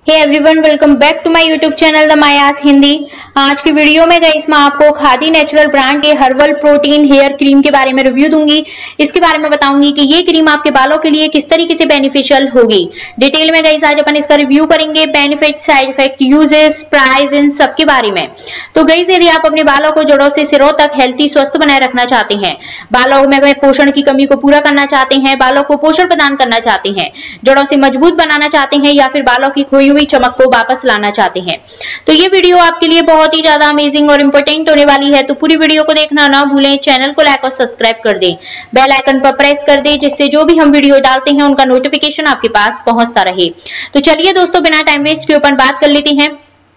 Hey everyone, welcome back to my YouTube channel the Maya's Hindi. आज की video में guys मैं आपको खादी नेचुरल ब्रांड के हर्बल प्रोटीन हेयर क्रीम के बारे में रिव्यू दूंगी। इसके बारे में बताऊंगी कि ये क्रीम आपके बालों के लिए किस तरीके से बेनिफिशियल होगी। डिटेल में गाइस आज अपन इसका रिव्यू करेंगे, benefit, side effect, uses, price, इन सब के बारे में। तो गाइस यदि आप अपने बालों को जड़ों से सिरों तक हेल्थी स्वस्थ बनाए रखना चाहते हैं, बालों में पोषण की कमी को पूरा करना चाहते हैं, बालों को पोषण प्रदान करना चाहते हैं, जड़ों से मजबूत बनाना चाहते हैं या फिर बालों की खोई हुई चमक को वापस लाना चाहते हैं, तो ये वीडियो आपके लिए बहुत ही ज्यादा अमेजिंग और इंपॉर्टेंट होने वाली है। तो पूरी वीडियो को देखना ना भूलें, चैनल को लाइक और सब्सक्राइब कर दें, बेल आइकन पर प्रेस कर दें, जिससे जो भी हम वीडियो डालते हैं उनका नोटिफिकेशन आपके पास पहुंचता रहे। तो चलिए दोस्तों, बिना टाइम वेस्ट किए अपन बात कर लेते हैं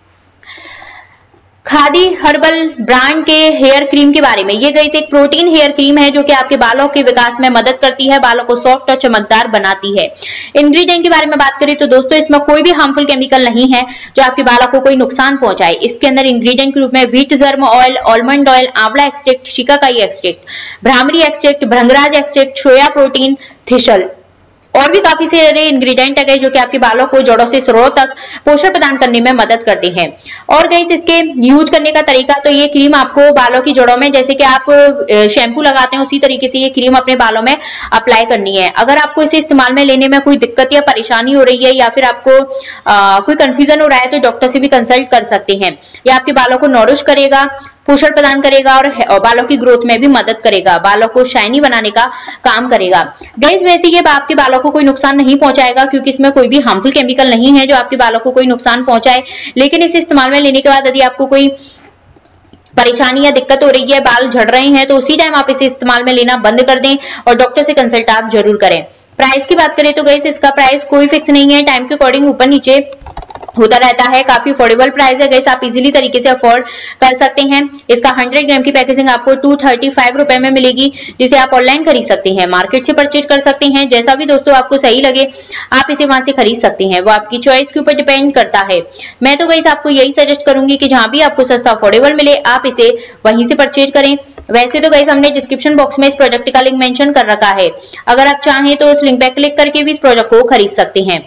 खादी हर्बल ब्रांड के हेयर क्रीम के बारे में। ये गाइस एक प्रोटीन हेयर क्रीम है जो कि आपके बालों के विकास में मदद करती है, बालों को सॉफ्ट और चमकदार बनाती है। इंग्रेडिएंट के बारे में बात करें तो दोस्तों इसमें कोई भी हार्मफुल केमिकल नहीं है जो आपके बालों को कोई नुकसान पहुंचाए। इसके अंदर इंग्रेडिएंट के रूप में wheat germ oil, almond oil, amla extract, shikakai extract, bhramari extract, bhringraj extract, soya protein, thistle और भी काफी सारे इंग्रेडिएंट है जो कि आपके बालों को जड़ों से सिरों तक पोषण प्रदान करने में मदद करते हैं। और गाइस इसके यूज करने का तरीका, तो ये क्रीम आपको बालों की जड़ों में जैसे कि आप शैम्पू लगाते हैं उसी तरीके से ये क्रीम अपने बालों में अप्लाई करनी है। अगर आपको इसे इस्तेमाल में लेने में कोई दिक्कत या परेशानी हो रही है या फिर आपको कोई कंफ्यूजन हो रहा है तो डॉक्टर से भी कंसल्ट कर सकते हैं। यह आपके बालों को नॉरिश करेगा, पोषण प्रदान करेगा और बालों की ग्रोथ में भी मदद करेगा, बालों को शाइनी बनाने का काम करेगा। गाइस वैसे ये आपके बालों को कोई नुकसान नहीं पहुंचाएगा क्योंकि इसमें कोई भी हार्मफुल केमिकल नहीं है जो आपके बालों को कोई नुकसान पहुंचाए। लेकिन इसे इस्तेमाल में लेने के बाद यदि आपको कोई परेशानी या दिक्कत हो रही है, बाल झड़ रहे हैं, तो उसी टाइम आप इसे इस्तेमाल में लेना बंद कर दें और डॉक्टर से कंसल्ट आप जरूर करें। प्राइस की बात करें तो गाइस इसका प्राइस कोई फिक्स नहीं है, टाइम के अकॉर्डिंग ऊपर नीचे होता रहता है। काफी अफोर्डेबल प्राइस है गाइस, आप इजीली तरीके से अफोर्ड कर सकते हैं। इसका 100 ग्राम की पैकेजिंग आपको 235 रुपए में मिलेगी, जिसे आप ऑनलाइन खरीद सकते हैं, मार्केट से परचेज कर सकते हैं। जैसा भी दोस्तों आपको सही लगे आप इसे वहां से खरीद सकते हैं, वो आपकी चॉइस के ऊपर डिपेंड करता है। मैं तो गाइस आपको यही सजेस्ट करूंगी कि जहां भी आपको सस्ता अफोर्डेबल मिले आप इसे वहीं से परचेज करें। वैसे तो गाइस हमने डिस्क्रिप्शन बॉक्स में इस प्रोडक्ट का लिंक मेंशन कर रखा है, अगर आप चाहें तो उस लिंक पे क्लिक करके भी इस प्रोडक्ट को खरीद सकते हैं।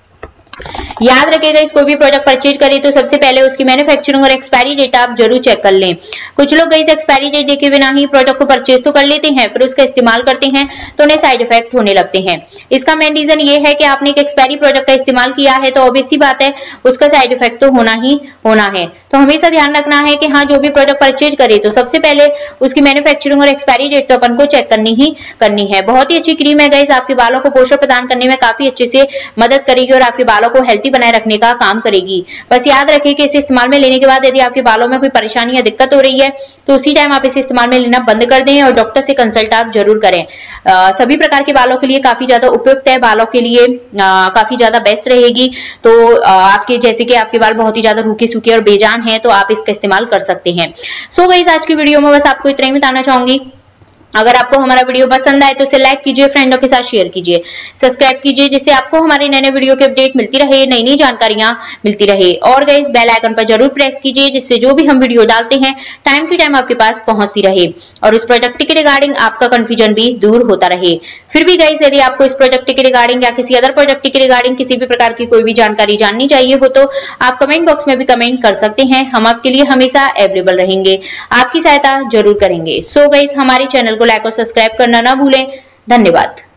याद रखिएगा, इस कोई भी प्रोडक्ट परचेज करें तो सबसे पहले उसकी मैन्युफैक्चरिंग और एक्सपायरी डेट आप जरूर चेक कर लें। कुछ लोग गाइस एक्सपायरी डेट देखे बिना ही प्रोडक्ट को परचेज तो कर लेते हैं, फिर उसका इस्तेमाल करते हैं तो उन्हें साइड इफेक्ट होने लगते हैं। इसका मेन रीजन ये है कि आपने एक एक्सपायरी प्रोडक्ट का इस्तेमाल किया है तो ऑब्वियस सी बात है उसका साइड इफेक्ट तो होना ही होना है। तो हमेशा ध्यान रखना है कि हाँ, जो भी प्रोडक्ट परचेज करे तो सबसे पहले उसकी मैन्युफैक्चरिंग और एक्सपायरी डेट तो अपन को चेक करनी है। बहुत ही अच्छी क्रीम है गाइस, आपके बालों को पोषण प्रदान करने में काफी अच्छे से मदद करेगी और आपके बालों को हेल्थी बनाए रखने का काम करेगी। बस याद रखिए कि इसे इस्तेमाल में लेने के बाद यदि आपके बालों में कोई परेशानी या दिक्कत हो रही है तो उसी टाइम आप इसे इस्तेमाल में लेना बंद कर दें और डॉक्टर से कंसल्ट आप जरूर करें। सभी प्रकार के बालों के लिए काफी ज्यादा उपयुक्त है, बालों के लिए काफी ज्यादा बेस्ट रहेगी। तो आपके जैसे कि आपके बाल बहुत ही ज्यादा रूखे सूखे और बेजान है तो आप इसका इस्तेमाल कर सकते हैं। सो गाइस आज की वीडियो में बस आपको इतना ही बताना चाहूंगी। अगर आपको हमारा वीडियो पसंद आए तो इसे लाइक कीजिए, फ्रेंडों के साथ शेयर कीजिए, सब्सक्राइब कीजिए, जिससे आपको हमारे नए नए वीडियो की अपडेट मिलती रहे, नई नई जानकारियां मिलती रहे। और गाइस बेल आइकन पर जरूर प्रेस कीजिए, जिससे जो भी हम वीडियो डालते हैं टाइम टू टाइम आपके पास पहुंचती रहे और उस प्रोडक्ट के रिगार्डिंग आपका कंफ्यूजन भी दूर होता रहे। फिर भी गाइस यदि आपको इस प्रोडक्ट के रिगार्डिंग या किसी अदर प्रोडक्ट के रिगार्डिंग किसी भी प्रकार की कोई भी जानकारी जाननी चाहिए हो तो आप कमेंट बॉक्स में भी कमेंट कर सकते हैं, हम आपके लिए हमेशा अवेलेबल रहेंगे, आपकी सहायता जरूर करेंगे। सो गाइस हमारे चैनल को लाइक और सब्सक्राइब करना ना भूलें। धन्यवाद।